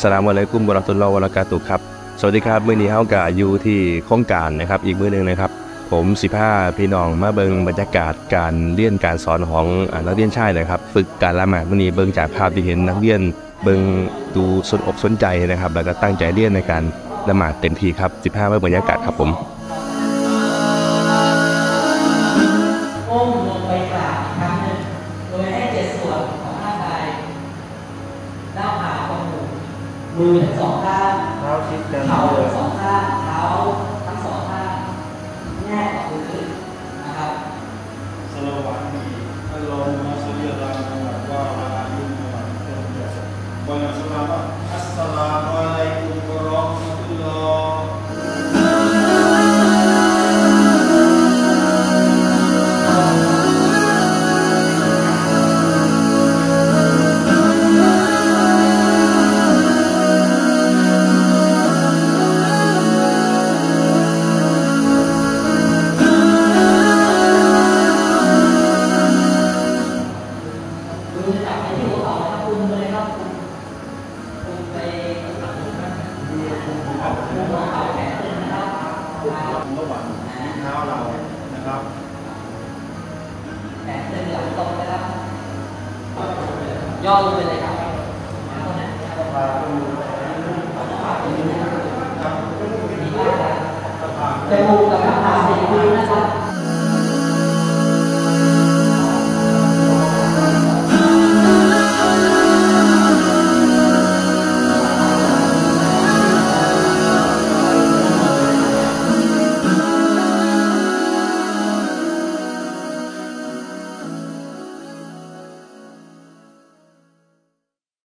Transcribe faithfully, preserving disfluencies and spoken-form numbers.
สลามุอะลัยกุมวะเราะห์ตุลลอฮ์วะบะเราะกาตุฮ์ครับสวัสดีครับมื้อนี้เฮาก็อยู่ที่โครงการนะครับอีกมื้อนึงนะครับผมสิพาพี่น้องมาเบิ่งบรรยากาศการเรียนการสอนของนักเรียนชายนะครับฝึกการละหมาดมื้อนี้เบิ่งจากภาพที่เห็นนักเรียนเบิ่งดูสนอกสนใจนะครับแล้วก็ตั้งใจเรียนในการละหมาดเต็มที่ครับสิพามาเบิ่งบรรยากาศครับผมก้มลงไปกราบอีกครั้งหนึ่งโดยให้เจ็ดส่วนของร่างกายหน้าผากจมูกมือทั้งสองข้างเท้าชิดกันเท้าทั้งสองข้างเท้าทั้งสองข้างแนบกับพื้นนะครับสโลวานีอัลลอฮุมะศ็อลลิอะลามุฮัมมัดวะอะลาอาลีมุฮัมมัดวะสลามอัสสลามุอะลัยกุมวะเราะห์มะตุลลอฮ์ระหว่างเท้าเรานะครับแขนเส้นหลังตรงนะครับย่อลงไปเลยครับจมูกกับหน้าผากสีพื้นนะครับ